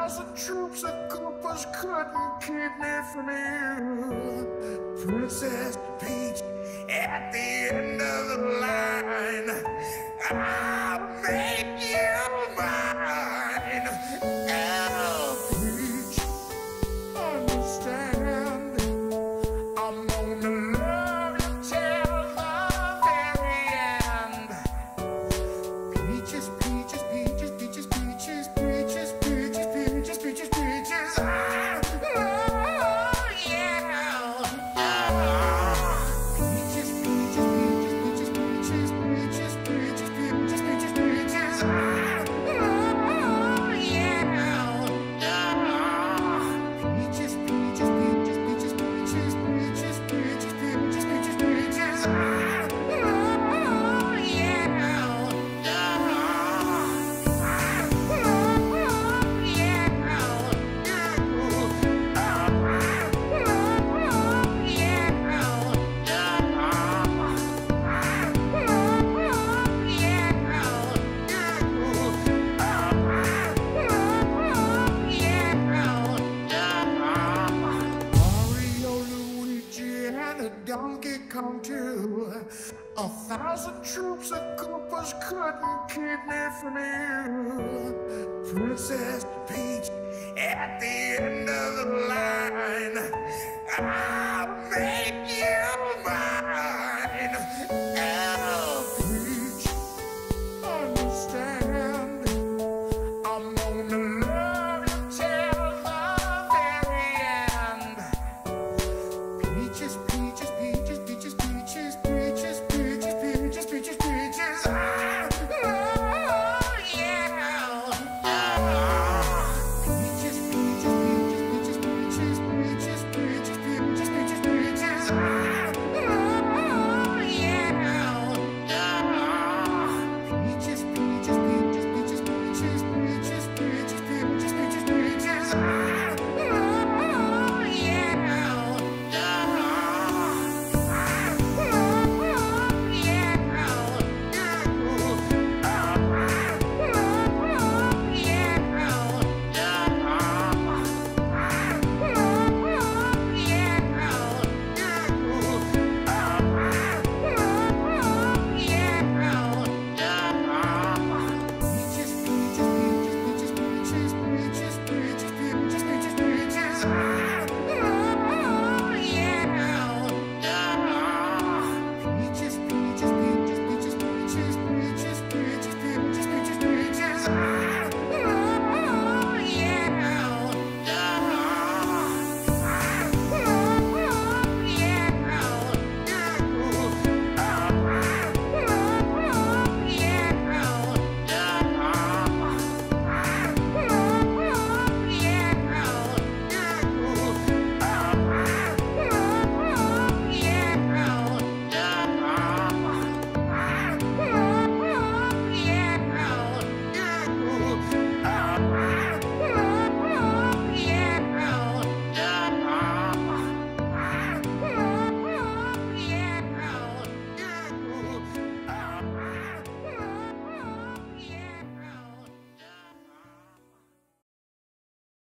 1,000 troops of Koopas couldn't keep me from you. Princess Peach at the end of the line. I'll make you mine. Oh, Peach, understand. I'm gonna love you till the very end. Peaches, peaches, peaches, peaches, peaches, peaches, peaches, peaches, peaches, peaches. Oh, yeah. Peaches, peaches, peaches, peaches, peaches, peaches, peaches, peaches, peaches. Oh, yeah. Peaches, peaches, peaches, peaches, peaches, peaches, peaches, peaches, peaches, peaches. Oh, yeah. Mario, Luigi, and a Donkey Kong too. 1,000 troops of Koopas couldn't keep me from you. Princess Peach at the end of the line.